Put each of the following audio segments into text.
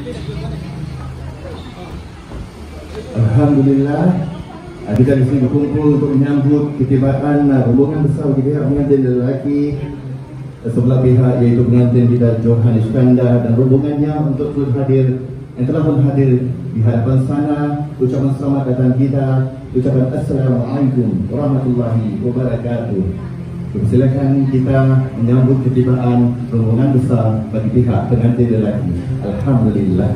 Alhamdulillah, kita di sini berkumpul untuk menyambut ketibaan rombongan besar kita pengantin lelaki sebelah pihak, iaitu pengantin kita Johan Iskandar dan rombongannya untuk turut hadir yang telah pun hadir di hadapan sana. Ucapan selamat datang kita, ucapan Assalamualaikum warahmatullahi wabarakatuh. Silakan kita menyambut ketibaan rombongan besar bagi pihak pengantin lelaki. Alhamdulillah.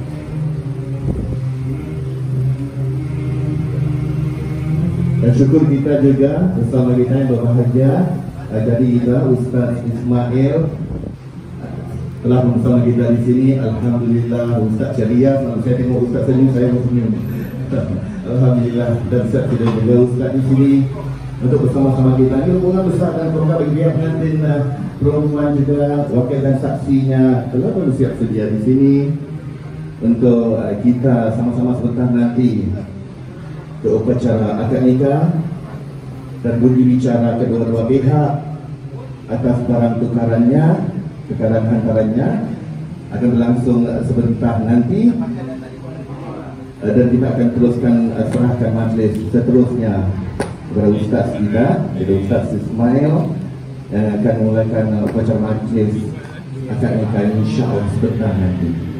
Dan syukur kita juga bersama kita yang berbahagia dari kita Ustaz Ismail telah bersama kita di sini. Alhamdulillah, Ustaz ceria. Kalau saya tengok Ustaz senyum, saya senyum. Alhamdulillah. Dan Ustaz tidak juga Ustaz di sini untuk bersama-sama kita. Ini rombongan besar dan program bagi pihak pengantin perempuan juga wakil dan saksinya telah bersiap sedia di sini untuk kita sama-sama sebentar nanti ke upacara akad nikah dan budi bicara kedua-dua pihak atas barang tukarannya, tukaran hantarannya akan berlangsung sebentar nanti, dan kita akan teruskan serahkan majlis seterusnya kepada Ustaz kita, yaitu Ustaz Ismail, yang akan memulakan upacara majlis akad nikah insya Allah sebentar nanti.